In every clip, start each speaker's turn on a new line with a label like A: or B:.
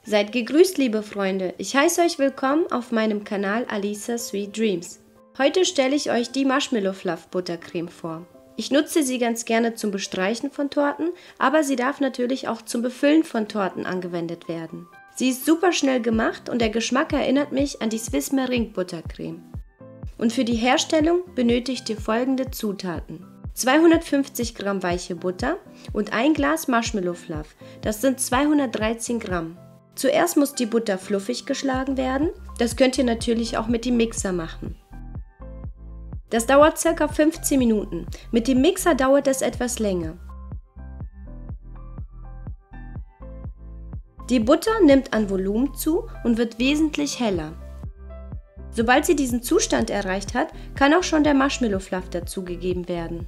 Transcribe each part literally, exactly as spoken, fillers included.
A: Seid gegrüßt, liebe Freunde. Ich heiße euch willkommen auf meinem Kanal Alisa Sweet Dreams. Heute stelle ich euch die Marshmallow Fluff Buttercreme vor. Ich nutze sie ganz gerne zum Bestreichen von Torten, aber sie darf natürlich auch zum Befüllen von Torten angewendet werden. Sie ist super schnell gemacht und der Geschmack erinnert mich an die Swiss Meringue Buttercreme. Und für die Herstellung benötigt ihr folgende Zutaten: zweihundertfünfzig Gramm weiche Butter und ein Glas Marshmallow Fluff, das sind zweihundertdreizehn Gramm. Zuerst muss die Butter fluffig geschlagen werden, das könnt ihr natürlich auch mit dem Mixer machen. Das dauert ca. fünfzehn Minuten, mit dem Mixer dauert es etwas länger. Die Butter nimmt an Volumen zu und wird wesentlich heller. Sobald sie diesen Zustand erreicht hat, kann auch schon der Marshmallow Fluff dazugegeben werden.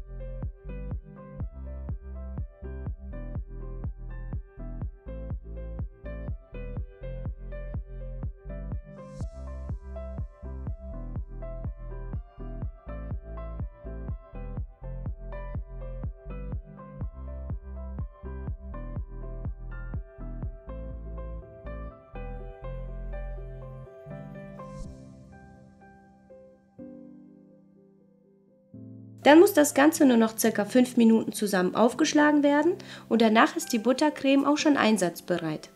A: Dann muss das Ganze nur noch ca. fünf Minuten zusammen aufgeschlagen werden und danach ist die Buttercreme auch schon einsatzbereit.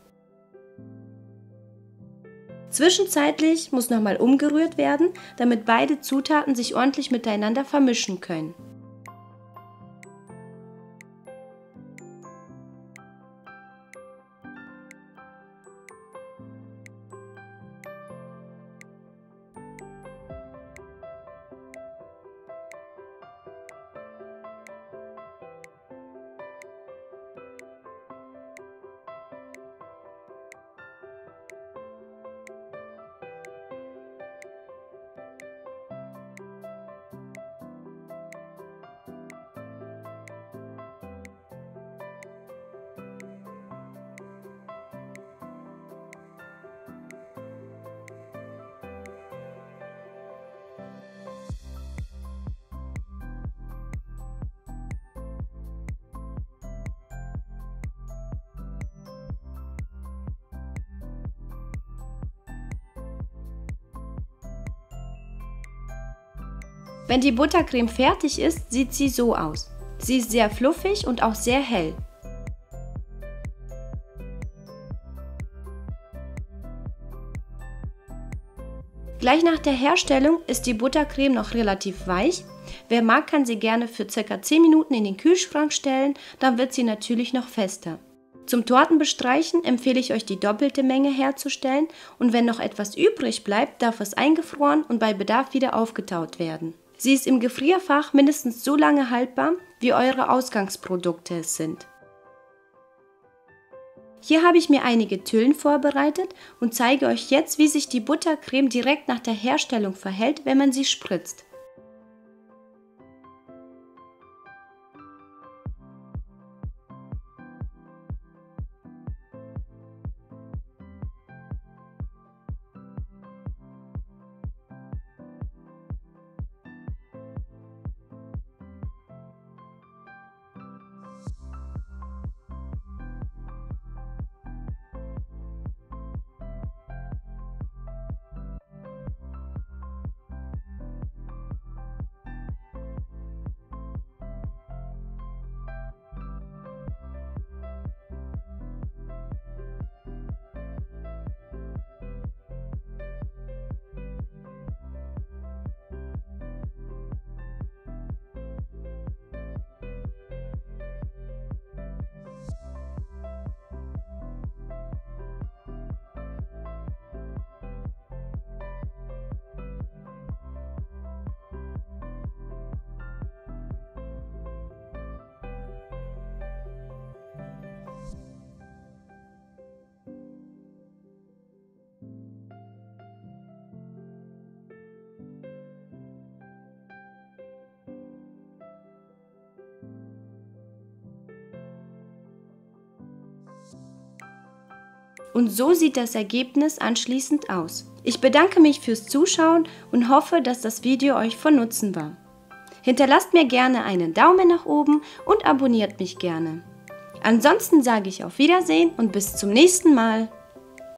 A: Zwischenzeitlich muss nochmal umgerührt werden, damit beide Zutaten sich ordentlich miteinander vermischen können. Wenn die Buttercreme fertig ist, sieht sie so aus. Sie ist sehr fluffig und auch sehr hell. Gleich nach der Herstellung ist die Buttercreme noch relativ weich. Wer mag, kann sie gerne für ca. zehn Minuten in den Kühlschrank stellen, dann wird sie natürlich noch fester. Zum Tortenbestreichen empfehle ich euch, die doppelte Menge herzustellen und wenn noch etwas übrig bleibt, darf es eingefroren und bei Bedarf wieder aufgetaut werden. Sie ist im Gefrierfach mindestens so lange haltbar, wie eure Ausgangsprodukte es sind. Hier habe ich mir einige Tüllen vorbereitet und zeige euch jetzt, wie sich die Buttercreme direkt nach der Herstellung verhält, wenn man sie spritzt. Und so sieht das Ergebnis anschließend aus. Ich bedanke mich fürs Zuschauen und hoffe, dass das Video euch von Nutzen war. Hinterlasst mir gerne einen Daumen nach oben und abonniert mich gerne. Ansonsten sage ich auf Wiedersehen und bis zum nächsten Mal.